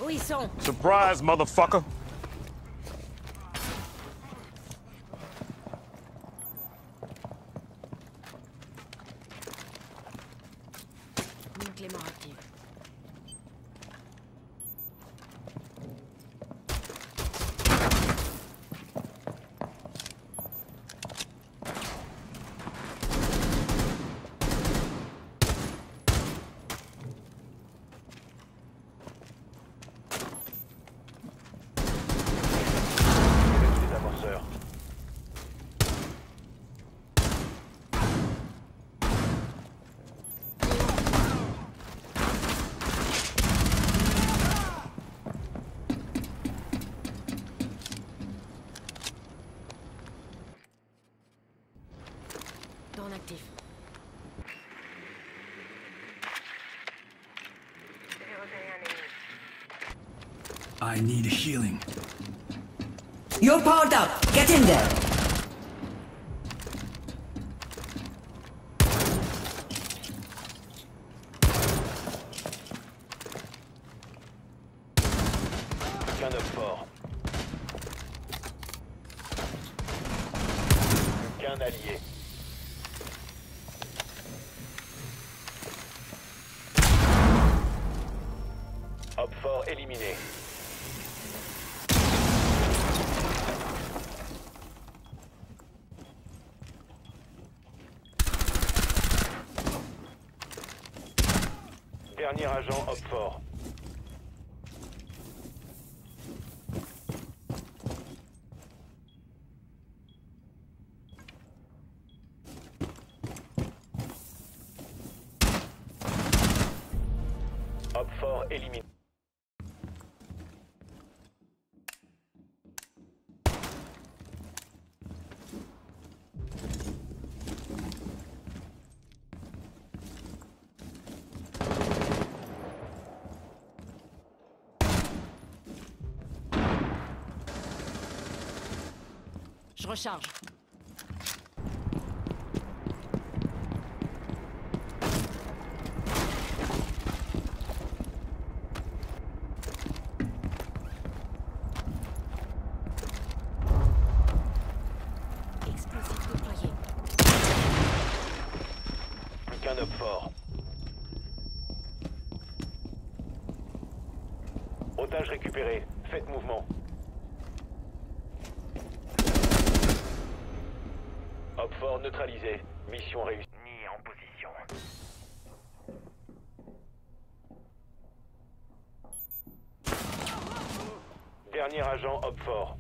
où ils sont? Surprise, motherfucker! Mine Clément active. Drone actif. I need healing. You're powered up. Get in there. Aucun homme fort. Aucun allié. Homme fort éliminé. Dernier agent homme fort. Homme fort éliminé. Je recharge. Explosif déployé. Aucun homme fort. Otage récupéré. Faites mouvement. Homme fort neutralisé. Mission réussie. Mis en position. Dernier agent homme fort.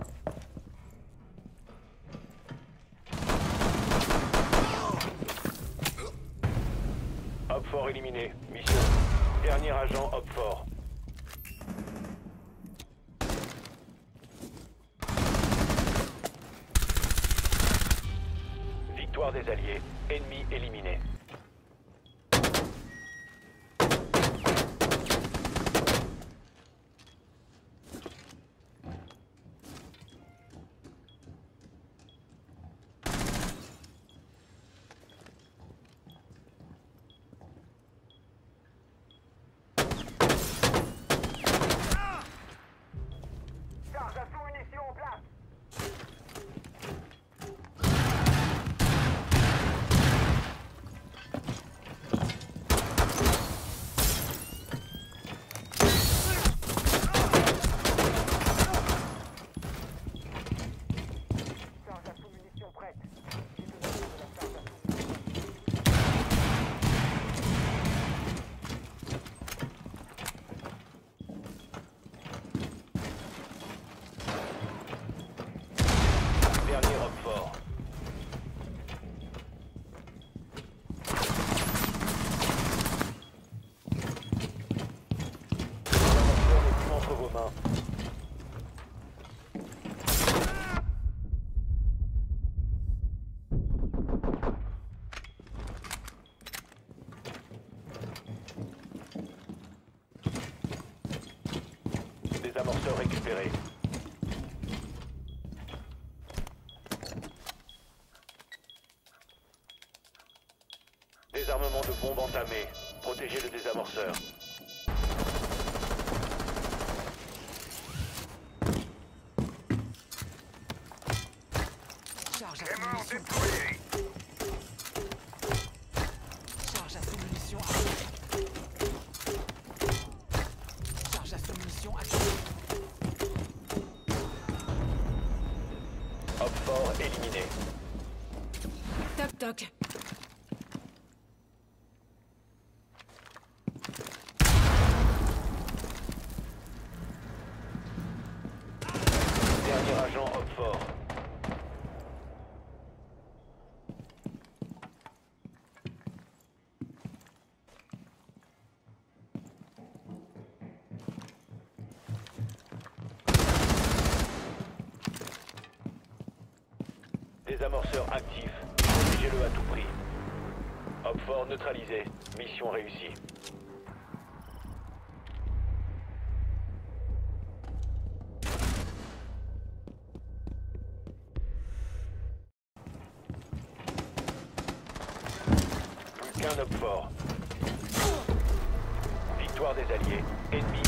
Homme fort éliminé. Mission. Dernier agent homme fort. Victoire des alliés. Ennemi éliminé. Charge à sous-munitions en place. Charge à sous-munitions prête. Dernier homme fort. Entre vos mains. Des amorceurs récupérés. Désarmement de bombes entamé. Protégez le désamorceur. Charge à son munition active. Charge à son munition active. Op fort éliminé. Toc toc. Dernier agent op fort. Désamorceur actif. Protégez-le à tout prix. Op fort neutralisé. Mission réussie. Plus qu'un op fort. Victoire des alliés. Ennemi.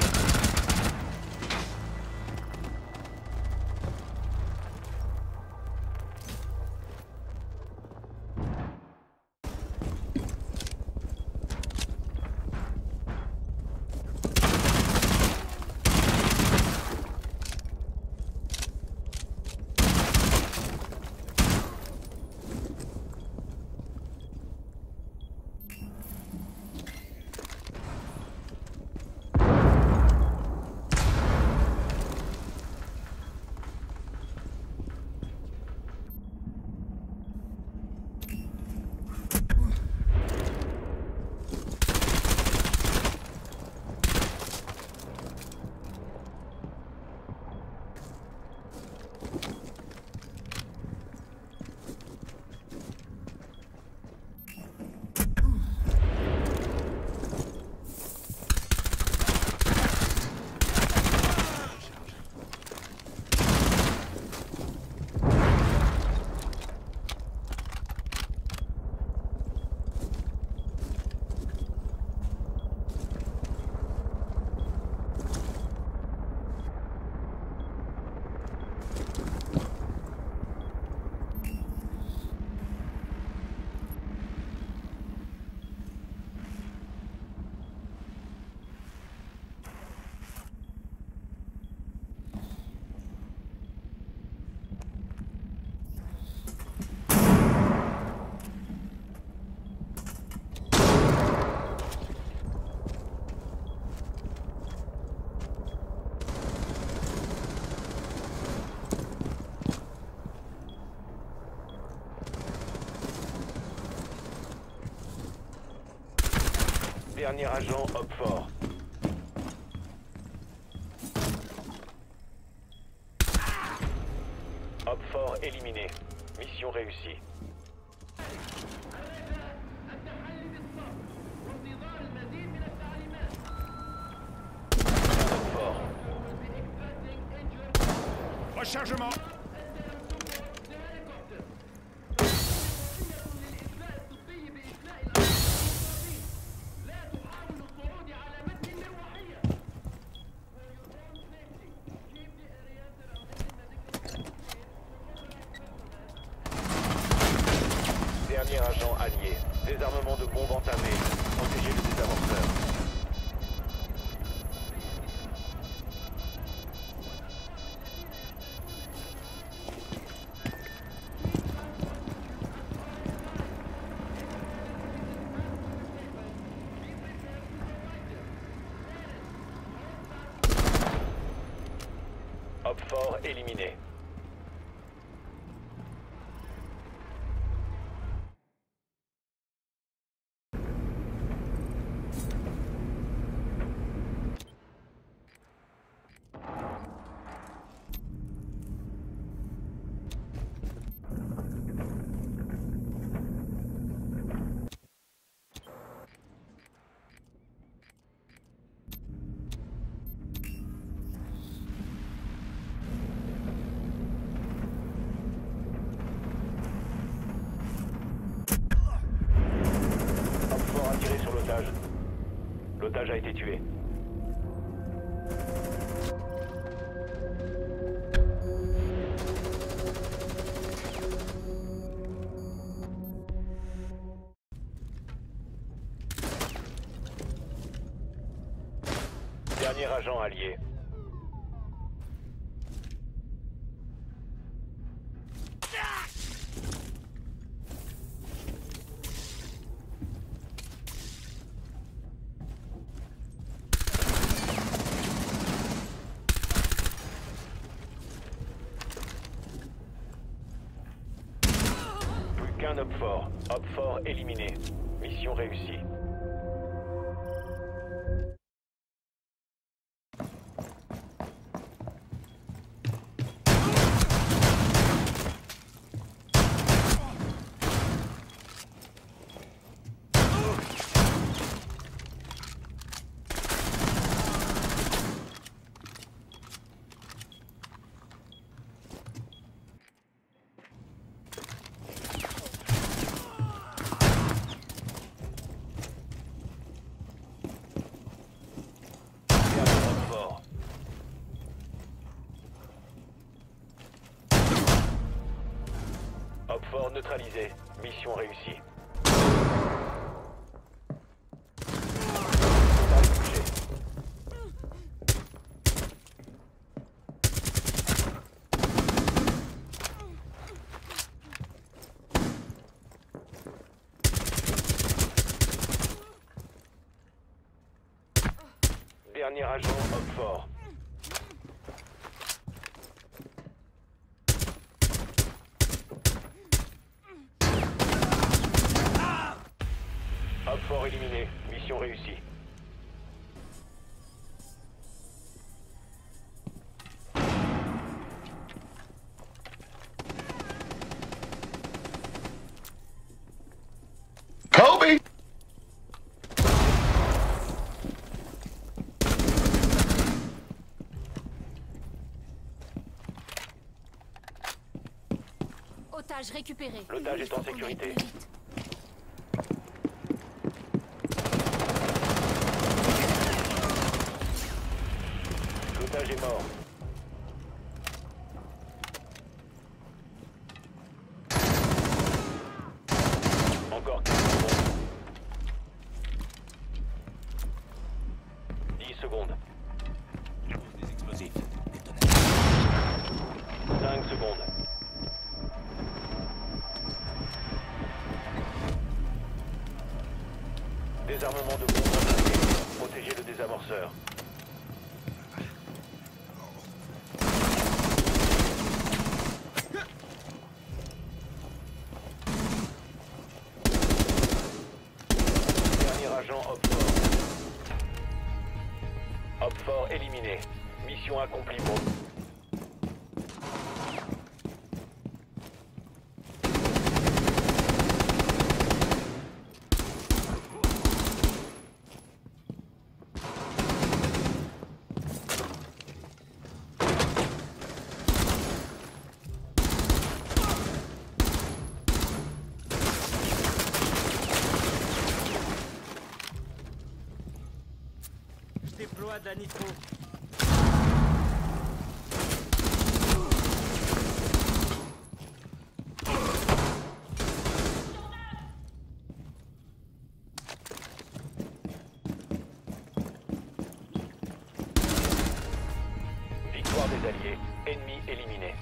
Dernier agent op fort. Op fort éliminé. Mission réussie. Op fort. Rechargement. Dernier agent allié. Désarmement de bombes entamé. Protégez le désamorceur. Op fort éliminé. L'otage a été tué. Dernier agent allié. Plus qu'un Op 4. Op 4 éliminé. Mission réussie. Op 4 neutralisé. Mission réussie. Dernier agent Op 4. Op 4 éliminé. Mission réussie. Kobe! Otage récupéré. L'otage est en Il faut qu'on aille sécurité. plus vite. L'otage est mort. Encore 15 secondes. 10 secondes. Des explosifs. 5 secondes. Désarmement de bombes. Protégez le désamorceur. Dernier agent Op 4. Op 4 éliminé. Mission accomplie pour... Je déploie de la nitro. Victoire des Alliés. Ennemi éliminé.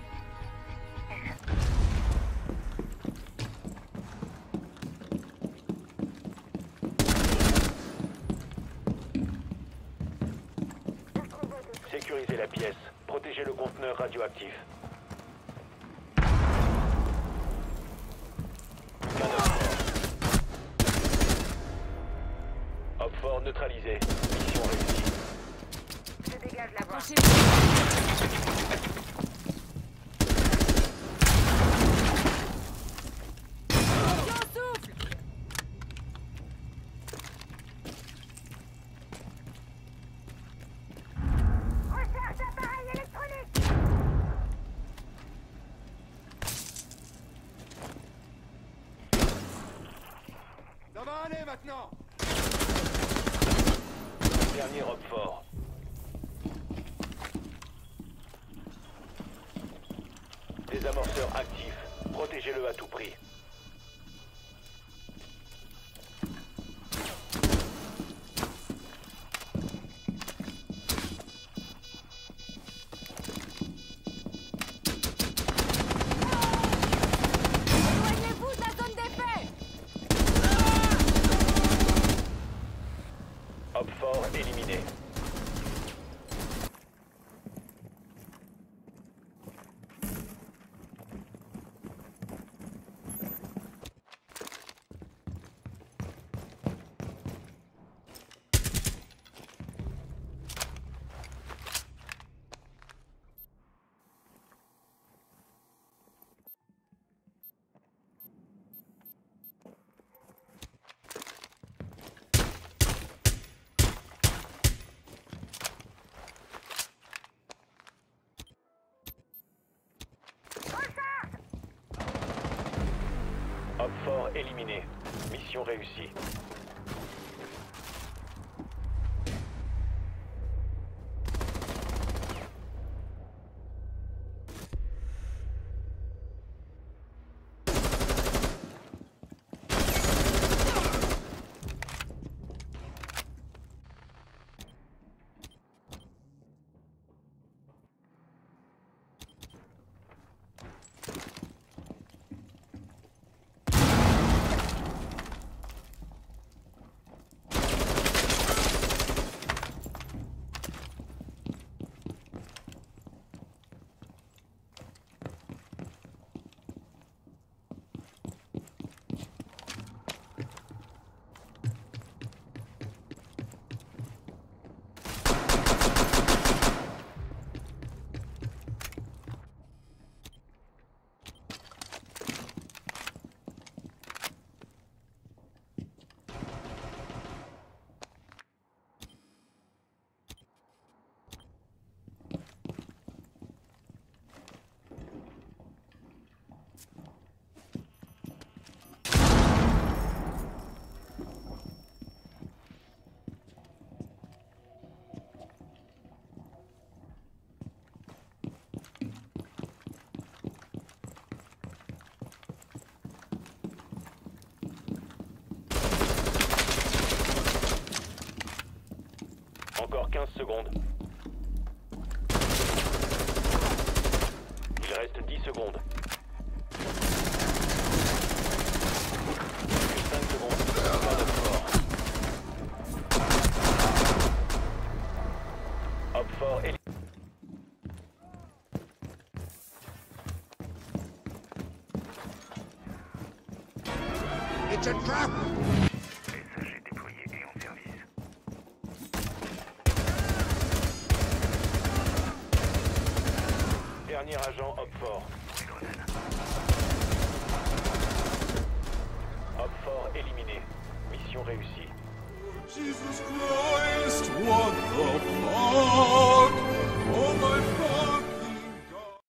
Sécurisez la pièce. Protégez le conteneur radioactif. Op 4 neutralisé. Mission réussie. Approchez. Ça va aller maintenant! Dernier Op 4. Désamorceur actif. Protégez-le à tout prix. fort éliminé. Op fort éliminé. Mission réussie. Encore 15 secondes. Il reste 10 secondes. Plus 5 secondes. Pas de fort. Op fort éliminé. It's a trap!